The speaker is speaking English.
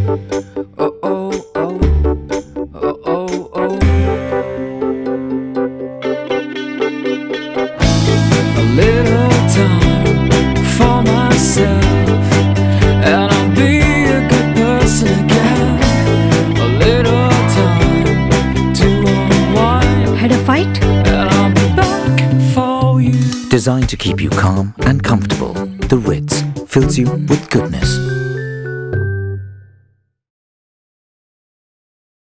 Oh, oh, oh. Oh, oh, oh. A little time for myself, and I'll be a good person again. A little time to unwind. Had a fight? And I'll be back for you. Designed to keep you calm and comfortable, the Ritz fills you with goodness.